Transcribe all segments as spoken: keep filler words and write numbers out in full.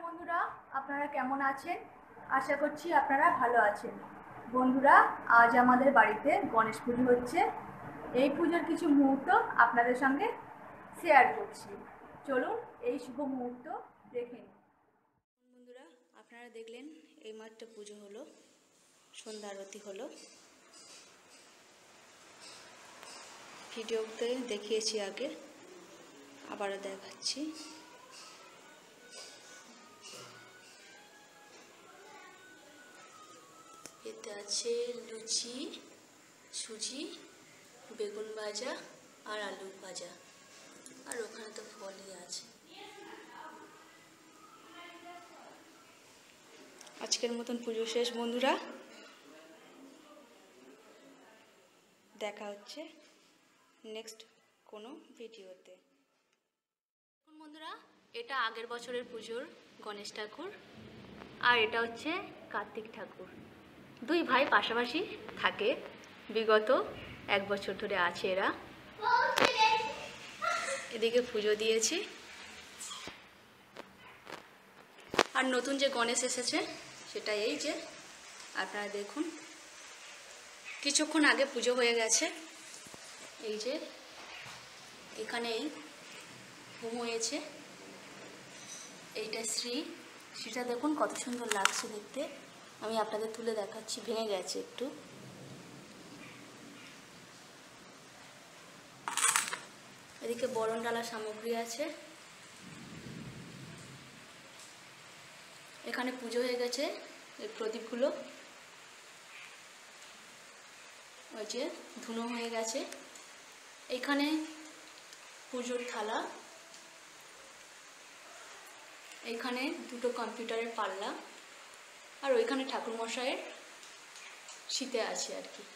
বন্ধুরা, আপনারা কেমন আছেন? আশা করছি আপনারা ভালো আছেন। বন্ধুরা, আজ আমাদের বাড়িতে গণেশ পুজো হচ্ছে। এই পুজোর কিছু মুহূর্ত আপনাদের সঙ্গে শেয়ার করছি। চলুন এই শুভ মুহূর্ত দেখে নিন। বন্ধুরা, আপনারা দেখলেন এইমাত্র পুজো হলো, সন্ধ্যা আরতি হলো। ভিডিওতে দেখিয়েছি আগে, আবারও দেখাচ্ছি। এতে আছে লুচি, সুজি, বেগুন ভাজা আর আলু ভাজা, আর ওখানে তো ফলই আছে। আজকের মতন পুজো শেষ বন্ধুরা, দেখা হচ্ছে নেক্সট কোনো ভিডিওতে। বন্ধুরা, এটা আগের বছরের পুজোর গণেশ ঠাকুর, আর এটা হচ্ছে কার্তিক ঠাকুর। দুই ভাই পাশাপাশি থাকে, বিগত এক বছর ধরে আছে এরা। এদিকে পুজো দিয়েছি, আর নতুন যে গণেশ এসেছে সেটা এই যে আপনারা দেখুন, কিছুক্ষণ আগে পুজো হয়ে গেছে। এই যে এখানেই হোম হয়েছে, এইটা শ্রী সেটা দেখুন কত সুন্দর লাগছে দেখতে। আমি আপনাদের তুলে দেখাচ্ছি, ভেঙে গেছে একটু। এদিকে বরণ ডালা সামগ্রী আছে। এখানে পুজো হয়ে গেছে, এই প্রদীপগুলো ওই যে ধুনো হয়ে গেছে। এখানে পুজোর থালা, এইখানে দুটো কম্পিউটারের পাল্লা, আর ওইখানে ঠাকুরমশাইয়ের শীতে আছে আর কি।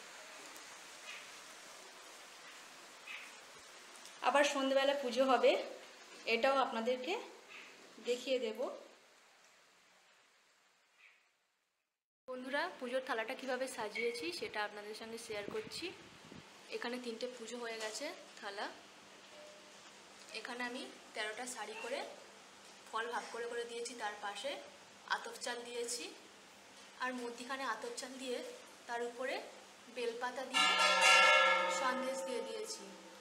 আবার সন্ধ্যেবেলা পুজো হবে, এটাও আপনাদেরকে দেখিয়ে দেব। বন্ধুরা, পুজোর থালাটা কিভাবে সাজিয়েছি সেটা আপনাদের সঙ্গে শেয়ার করছি। এখানে তিনটে পুজো হয়ে গেছে থালা। এখানে আমি তেরোটা শাড়ি করে ফল ভাগ করে করে দিয়েছি, তার পাশে আতপ চাল দিয়েছি, আর মধ্যিখানে আতপ চাল দিয়ে তার উপরে বেলপাতা দিয়ে সন্দেশ দিয়ে দিয়েছি।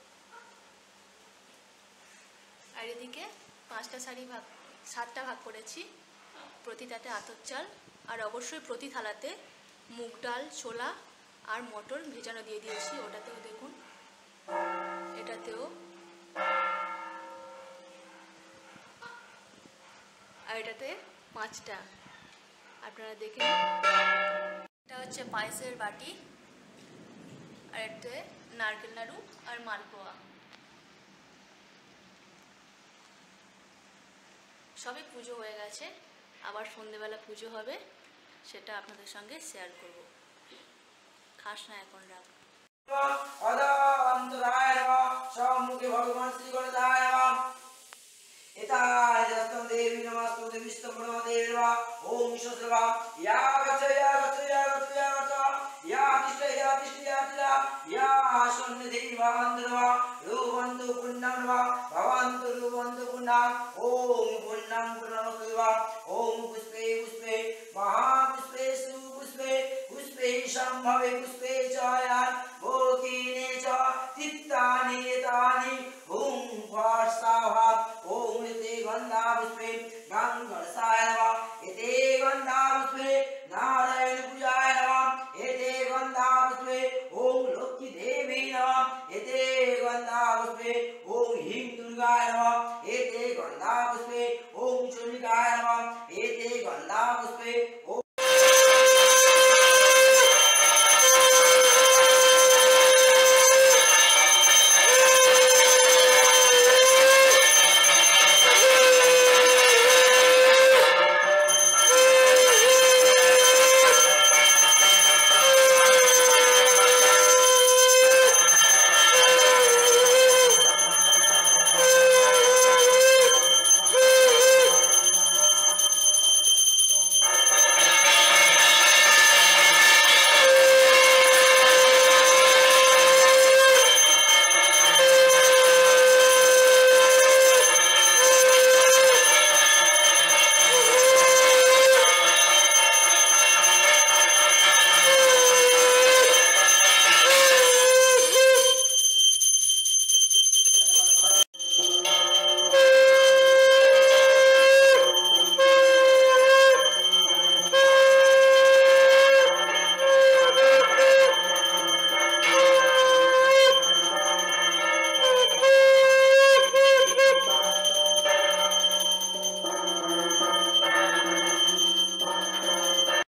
আর এদিকে পাঁচটা শাড়ি ভাগ সাতটা ভাগ করেছি, প্রতিটাতে আতপ চাল, আর অবশ্যই প্রতি থালাতে মুগ ডাল, ছোলা আর মটর ভেজানো দিয়ে দিয়েছি। ওটাতেও দেখুন, এটাতেও, আর এটাতে পাঁচটা আপনারা দেখে। এটা হচ্ছে পায়েসের বাটি, আর এটাতে নারকেল নাড়ু আর মালপোয়া। সবই পুজো হয়ে গেছে, আবার সন্ধেবেলা পুজো হবে, সেটা আপনাদের সঙ্গে শেয়ার করব। খাস না এখন, রাখ। সম্মুখে ভগবান শ্রী গণেশায় নমঃ। এতায় যস্তং দেবী নমস্তু দেবীস্তং ব্রহ্মদেবী নমঃ। ওম ঈশ্বরবা ইয়া গচ্ছ ইয়া গচ্ছ ইয়া গচ্ছ ইয়া গচ্ছ ইয়া তিষ্ঠ ইয়া তিষ্ঠ ইয়া তিলা ইয়া সন্নিধি ভবন্তু নমঃ। রূপন্তু পুণ্যং নমঃ ভবন্তু রূপন্তু পুণ্যং। ওম পুণ্যং পুণ্যমস্তু নমঃ। ওম পুষ্পে পুষ্পে মহাপুষ্পে সুপুষ্পে পুষ্পে সম্ভবে পুষ্পে চয়ান ভোকিনে চ তিত্তানি এতানি ওম ফর্সাভা। ওম এতে গন্ধা পুষ্পে গঙ্গণসায় নমঃ। এতে গন্ধা পুষ্পে নারায়ণ পূজায় নমঃ। এতে গন্ধা পুষ্পে ওম লক্ষ্মী দেবী নমঃ। এতে গন্ধা পুষ্পে ওম হিং দুর্গায় নমঃ। এতে গন্ধা পুষ্পে ওম চণ্ডিকায় নমঃ। এতে গন্ধা